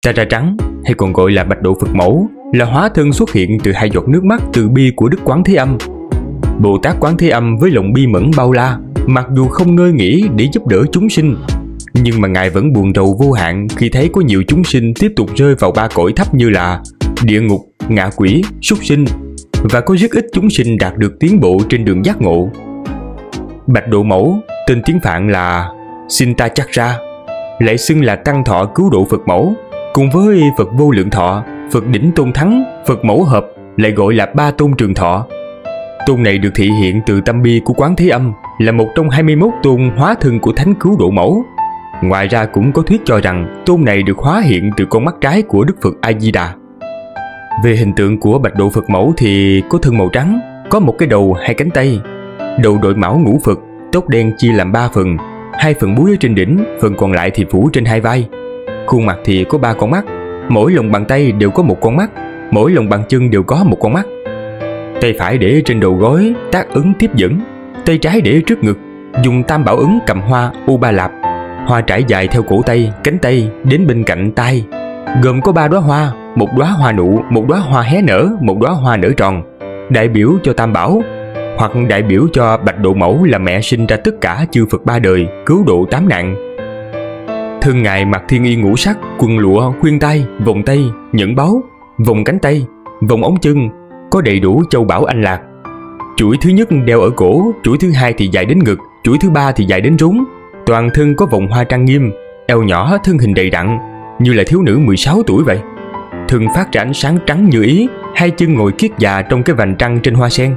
Ta Ra Trắng, hay còn gọi là Bạch Độ Phật Mẫu, là hóa thân xuất hiện từ hai giọt nước mắt từ bi của Đức Quán Thế Âm. Bồ Tát Quán Thế Âm với lòng bi mẫn bao la, mặc dù không ngơi nghỉ để giúp đỡ chúng sinh, nhưng mà Ngài vẫn buồn rầu vô hạn khi thấy có nhiều chúng sinh tiếp tục rơi vào ba cõi thấp như là địa ngục, ngạ quỷ, súc sinh, và có rất ít chúng sinh đạt được tiến bộ trên đường giác ngộ. Bạch Độ Mẫu, tên tiếng Phạn là Sintachakra, lại xưng là Tăng Thọ Cứu Độ Phật Mẫu, cùng với Phật Vô Lượng Thọ, Phật Đỉnh Tôn Thắng, Phật Mẫu Hợp, lại gọi là Ba Tôn Trường Thọ. Tôn này được thị hiện từ tâm bi của Quán Thế Âm, là một trong 21 tôn hóa thân của Thánh Cứu Độ Mẫu. Ngoài ra cũng có thuyết cho rằng tôn này được hóa hiện từ con mắt trái của Đức Phật A Di Đà. Về hình tượng của Bạch Độ Phật Mẫu thì có thân màu trắng, có một cái đầu, hai cánh tay, đầu đội mão ngũ Phật, tóc đen chia làm 3 phần, 2 phần búi ở trên đỉnh, phần còn lại thì phủ trên 2 vai. Khuôn mặt thì có 3 con mắt, mỗi lòng bàn tay đều có một con mắt, mỗi lòng bàn chân đều có một con mắt. Tay phải để trên đầu gối tác ấn tiếp dẫn, tay trái để trước ngực, dùng tam bảo ấn cầm hoa U Ba Lạp. Hoa trải dài theo cổ tay, cánh tay đến bên cạnh tai, gồm có 3 đóa hoa, một đóa hoa nụ, một đóa hoa hé nở, một đóa hoa nở tròn, đại biểu cho Tam Bảo, hoặc đại biểu cho Bạch Độ Mẫu là mẹ sinh ra tất cả chư Phật 3 đời, cứu độ 8 nạn. Thân Ngài mặc thiên y ngũ sắc, quần lụa, khuyên tai, vòng tay, nhẫn báu, vòng cánh tay, vòng ống chân, có đầy đủ châu bảo anh lạc. Chuỗi thứ nhất đeo ở cổ, chuỗi thứ hai thì dài đến ngực, chuỗi thứ ba thì dài đến rốn. Toàn thân có vòng hoa trang nghiêm, eo nhỏ, thân hình đầy đặn, như là thiếu nữ 16 tuổi vậy. Thân phát ra ánh sáng trắng như ý, hai chân ngồi kiết già trong cái vành trăng trên hoa sen.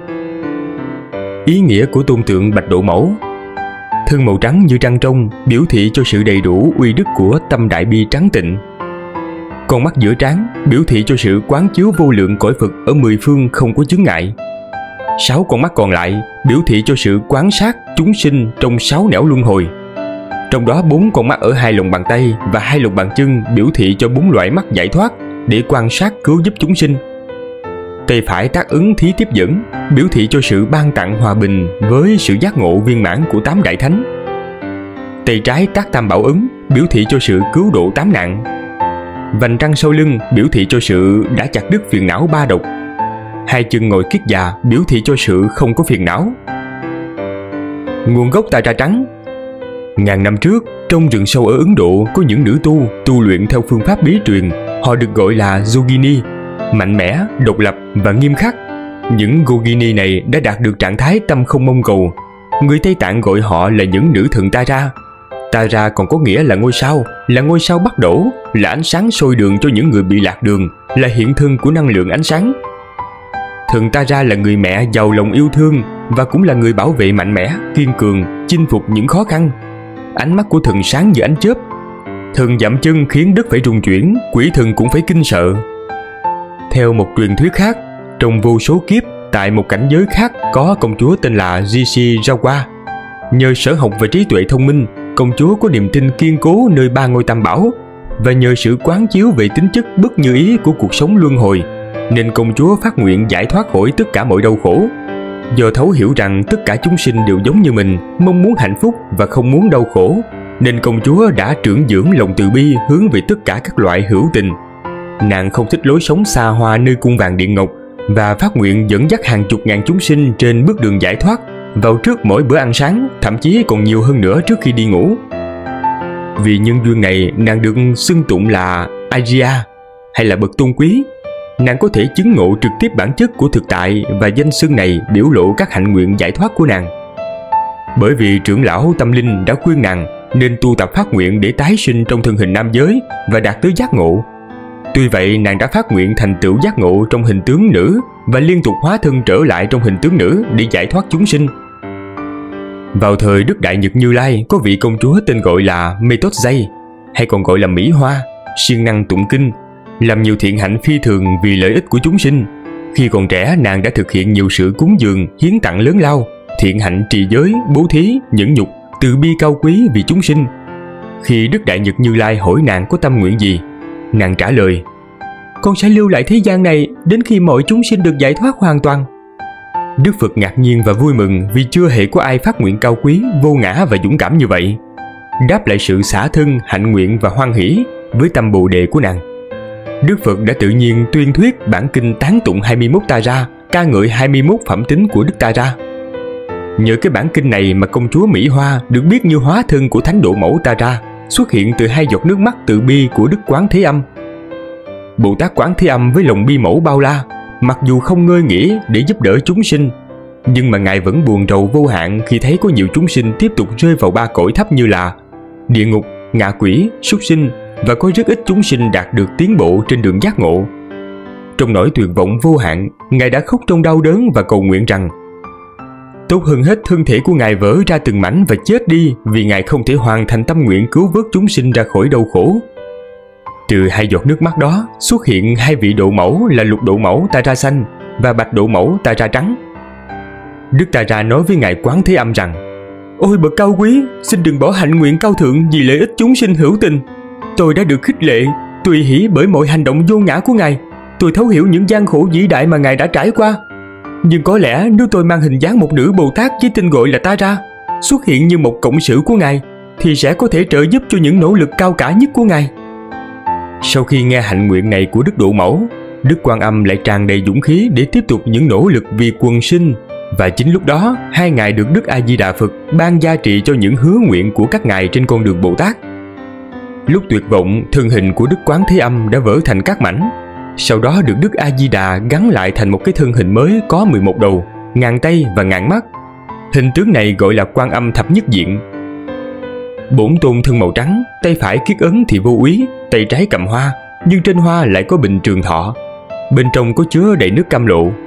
Ý nghĩa của tôn tượng Bạch Độ Mẫu: thân màu trắng như trăng trong, biểu thị cho sự đầy đủ uy đức của tâm đại bi trắng tịnh. Con mắt giữa trán biểu thị cho sự quán chiếu vô lượng cõi Phật ở 10 phương không có chướng ngại. 6 con mắt còn lại biểu thị cho sự quán sát chúng sinh trong 6 nẻo luân hồi. Trong đó 4 con mắt ở 2 lòng bàn tay và 2 lòng bàn chân biểu thị cho 4 loại mắt giải thoát để quan sát cứu giúp chúng sinh. Tay phải tác ấn thí tiếp dẫn biểu thị cho sự ban tặng hòa bình với sự giác ngộ viên mãn của 8 đại thánh. Tay trái tác tam bảo ấn biểu thị cho sự cứu độ 8 nạn. Vành trăng sau lưng biểu thị cho sự đã chặt đứt phiền não 3 độc. 2 chân ngồi kiết già biểu thị cho sự không có phiền não. Nguồn gốc Ta Ra Trắng: ngàn năm trước, trong rừng sâu ở Ấn Độ có những nữ tu luyện theo phương pháp bí truyền. Họ được gọi là Yogini, mạnh mẽ, độc lập và nghiêm khắc. Những Yogini này đã đạt được trạng thái tâm không mong cầu. Người Tây Tạng gọi họ là những nữ thần Ta Ra. Ta Ra còn có nghĩa là ngôi sao bắt đổ, là ánh sáng soi đường cho những người bị lạc đường, là hiện thân của năng lượng ánh sáng. Thần Ta Ra là người mẹ giàu lòng yêu thương và cũng là người bảo vệ mạnh mẽ, kiên cường, chinh phục những khó khăn. Ánh mắt của thần sáng như ánh chớp. Thần dậm chân khiến đất phải rung chuyển, quỷ thần cũng phải kinh sợ. Theo một truyền thuyết khác, trong vô số kiếp, tại một cảnh giới khác có công chúa tên là Rishi Rawa. Nhờ sở học và trí tuệ thông minh, công chúa có niềm tin kiên cố nơi 3 ngôi tam bảo, và nhờ sự quán chiếu về tính chất bất như ý của cuộc sống luân hồi, nên công chúa phát nguyện giải thoát khỏi tất cả mọi đau khổ. Do thấu hiểu rằng tất cả chúng sinh đều giống như mình, mong muốn hạnh phúc và không muốn đau khổ, nên công chúa đã trưởng dưỡng lòng từ bi hướng về tất cả các loại hữu tình. Nàng không thích lối sống xa hoa nơi cung vàng điện ngọc, và phát nguyện dẫn dắt hàng chục ngàn chúng sinh trên bước đường giải thoát vào trước mỗi bữa ăn sáng, thậm chí còn nhiều hơn nữa trước khi đi ngủ. Vì nhân duyên này, nàng được xưng tụng là Arya, hay là bậc tôn quý. Nàng có thể chứng ngộ trực tiếp bản chất của thực tại, và danh xưng này biểu lộ các hạnh nguyện giải thoát của nàng. Bởi vì trưởng lão tâm linh đã khuyên nàng nên tu tập phát nguyện để tái sinh trong thân hình nam giới và đạt tới giác ngộ. Tuy vậy, nàng đã phát nguyện thành tựu giác ngộ trong hình tướng nữ và liên tục hóa thân trở lại trong hình tướng nữ để giải thoát chúng sinh. Vào thời Đức Đại Nhật Như Lai, có vị công chúa tên gọi là Methodzai, hay còn gọi là Mỹ Hoa, siêng năng tụng kinh, làm nhiều thiện hạnh phi thường vì lợi ích của chúng sinh. Khi còn trẻ, nàng đã thực hiện nhiều sự cúng dường, hiến tặng lớn lao, thiện hạnh trì giới, bố thí, nhẫn nhục, từ bi cao quý vì chúng sinh. Khi Đức Đại Nhật Như Lai hỏi nàng có tâm nguyện gì, nàng trả lời: con sẽ lưu lại thế gian này đến khi mọi chúng sinh được giải thoát hoàn toàn. Đức Phật ngạc nhiên và vui mừng vì chưa hề có ai phát nguyện cao quý, vô ngã và dũng cảm như vậy. Đáp lại sự xả thân, hạnh nguyện và hoan hỷ với tâm bồ đề của nàng, Đức Phật đã tự nhiên tuyên thuyết bản kinh tán tụng 21 ta ra, ca ngợi 21 phẩm tính của Đức Ta Ra. Nhờ cái bản kinh này mà công chúa Mỹ Hoa được biết như hóa thân của Thánh Độ Mẫu Ta Ra, xuất hiện từ 2 giọt nước mắt từ bi của Đức Quán Thế Âm. Bồ Tát Quán Thế Âm với lòng bi mẫu bao la, mặc dù không ngơi nghỉ để giúp đỡ chúng sinh, nhưng mà Ngài vẫn buồn rầu vô hạn khi thấy có nhiều chúng sinh tiếp tục rơi vào 3 cõi thấp như là địa ngục, ngạ quỷ, súc sinh, và có rất ít chúng sinh đạt được tiến bộ trên đường giác ngộ. Trong nỗi tuyệt vọng vô hạn, Ngài đã khóc trong đau đớn và cầu nguyện rằng tốt hơn hết thân thể của Ngài vỡ ra từng mảnh và chết đi, vì Ngài không thể hoàn thành tâm nguyện cứu vớt chúng sinh ra khỏi đau khổ. Từ 2 giọt nước mắt đó xuất hiện 2 vị độ mẫu là Lục Độ Mẫu Ta Ra xanh và Bạch Độ Mẫu Ta Ra trắng. Đức Ta Ra nói với Ngài Quán Thế Âm rằng: Ôi bậc cao quý, xin đừng bỏ hạnh nguyện cao thượng vì lợi ích chúng sinh hữu tình. Tôi đã được khích lệ, tùy hỷ bởi mọi hành động vô ngã của Ngài. Tôi thấu hiểu những gian khổ vĩ đại mà Ngài đã trải qua. Nhưng có lẽ nếu tôi mang hình dáng một nữ Bồ Tát với tên gọi là Ta Ra, xuất hiện như một cộng sự của Ngài, thì sẽ có thể trợ giúp cho những nỗ lực cao cả nhất của Ngài. Sau khi nghe hạnh nguyện này của Đức Độ Mẫu, Đức Quan Âm lại tràn đầy dũng khí để tiếp tục những nỗ lực vì quần sinh. Và chính lúc đó, 2 ngài được Đức A Di Đà Phật ban gia trị cho những hứa nguyện của các ngài trên con đường Bồ Tát. Lúc tuyệt vọng, thân hình của Đức Quán Thế Âm đã vỡ thành các mảnh. Sau đó được Đức A Di Đà gắn lại thành một cái thân hình mới có 11 đầu, ngàn tay và ngàn mắt. Hình tướng này gọi là Quan Âm thập nhất diện. Bổn tôn thân màu trắng, tay phải kiết ấn thì vô úy, tay trái cầm hoa, nhưng trên hoa lại có bình trường thọ. Bên trong có chứa đầy nước cam lộ,